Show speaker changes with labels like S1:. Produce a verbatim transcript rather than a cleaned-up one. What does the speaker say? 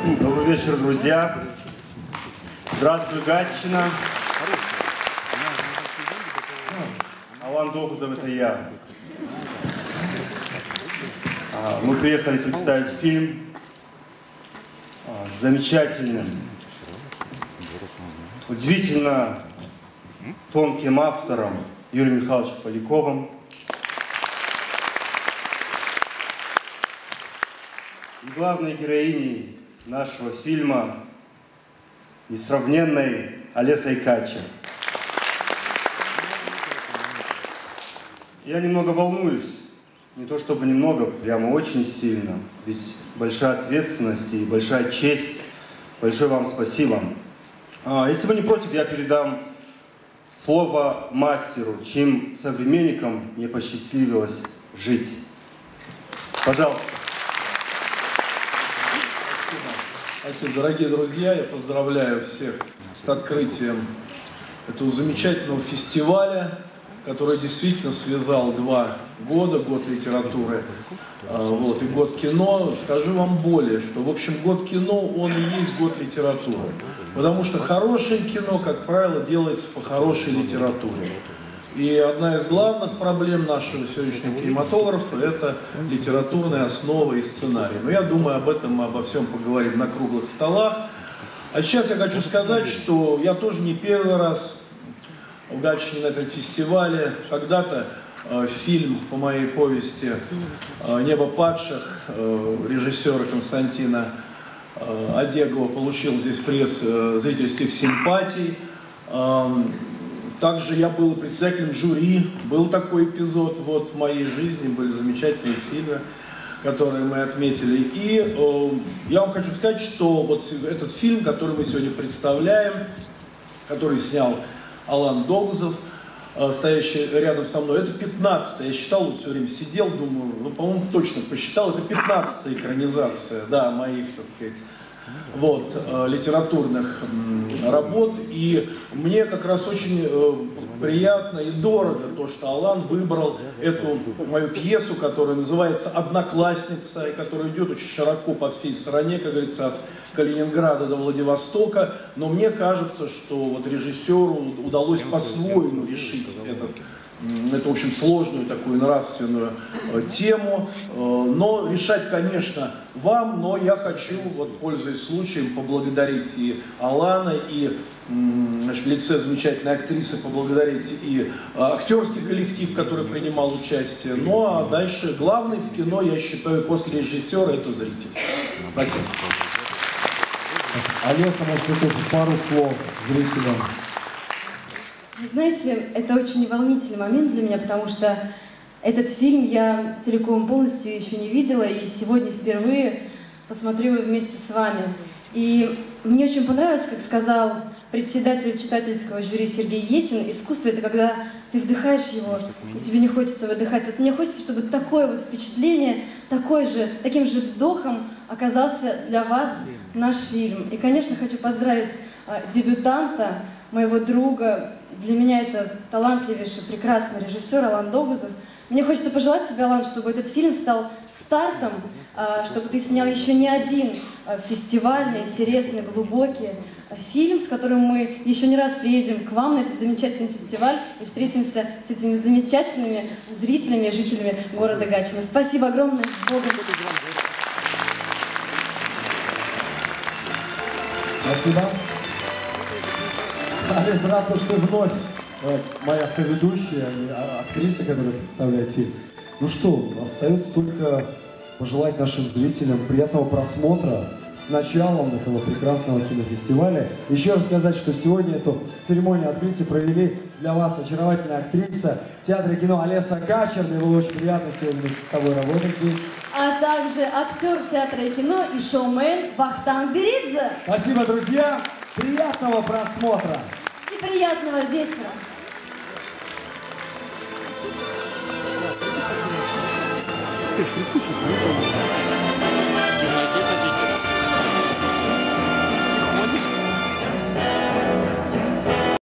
S1: Добрый вечер, друзья. Здравствуй, Гатчина. Алан Догузов, это я. Мы приехали представить фильм с замечательным, удивительно тонким автором Юрием Михайловичем Поляковым. И главной героиней нашего фильма несравненной Олесой Качер. Я немного волнуюсь, не то чтобы немного, прямо очень сильно, ведь большая ответственность и большая честь. Большое вам спасибо. А, если вы не против, я передам слово мастеру, чьим современникам мне посчастливилось жить. Пожалуйста.
S2: Спасибо, дорогие друзья, я поздравляю всех с открытием этого замечательного фестиваля, который действительно связал два года, год литературы, вот, и год кино. Скажу вам более, что, в общем, год кино, он и есть год литературы. Потому что хорошее кино, как правило, делается по хорошей литературе. И одна из главных проблем нашего сегодняшнего кинематографа – это литературная основа и сценарий. Но я думаю, об этом мы обо всем поговорим на круглых столах. А сейчас я хочу сказать, что я тоже не первый раз в Гатчине на этом фестивале. Когда-то э, фильм по моей повести э, «Небо падших» э, режиссера Константина э, Одегова получил здесь приз э, зрительских симпатий. Э, Также я был председателем жюри, был такой эпизод вот в моей жизни, были замечательные фильмы, которые мы отметили. И э, я вам хочу сказать, что вот этот фильм, который мы сегодня представляем, который снял Алан Догузов, э, стоящий рядом со мной, это пятнадцатая, я считал, вот все время сидел, думаю, ну, по-моему, точно посчитал, это пятнадцатая экранизация, да, моих, так сказать, вот, э, литературных э, работ. И мне как раз очень э, приятно и дорого то, что Алан выбрал эту мою пьесу, которая называется «Одноклассница», и которая идет очень широко по всей стране, как говорится, от Калининграда до Владивостока. Но мне кажется, что вот режиссеру удалось по-своему решить этот эту, в общем, сложную такую нравственную э, тему, э, но решать, конечно, вам, но я хочу, вот, пользуясь случаем, поблагодарить и Алана, и э, значит, в лице замечательной актрисы поблагодарить и э, актерский коллектив, который принимал участие. Ну а дальше главный в кино, я считаю, после режиссера это зритель. Спасибо.
S3: Олеса, может быть, тоже пару слов зрителям.
S4: Вы знаете, это очень волнительный момент для меня, потому что этот фильм я целиком полностью еще не видела, и сегодня впервые посмотрю его вместе с вами. И мне очень понравилось, как сказал председатель читательского жюри Сергей Есин, искусство — это когда ты вдыхаешь его, и тебе не хочется выдыхать. Вот мне хочется, чтобы такое вот впечатление, такой же, таким же вдохом оказался для вас наш фильм. И, конечно, хочу поздравить э, дебютанта, моего друга. Для меня это талантливейший, прекрасный режиссер Алан Догузов. Мне хочется пожелать тебе, Алан, чтобы этот фильм стал стартом, чтобы ты снял еще не один фестивальный, интересный, глубокий фильм, с которым мы еще не раз приедем к вам на этот замечательный фестиваль и встретимся с этими замечательными зрителями и жителями города Гатчина. Спасибо огромное, с Богом!
S3: Спасибо. Олесь, рад, что ты вновь э, моя соведущая, актриса, которая представляет фильм. Ну что, остается только пожелать нашим зрителям приятного просмотра с началом этого прекрасного кинофестиваля. Еще раз сказать, что сегодня эту церемонию открытия провели для вас очаровательная актриса театра и кино Олеса Качер. Мне было очень приятно сегодня вместе с тобой работать здесь.
S4: А также актер театра и кино и шоумен Вахтанг Беридзе.
S3: Спасибо, друзья! Приятного просмотра!
S4: И приятного вечера!
S5: Ты,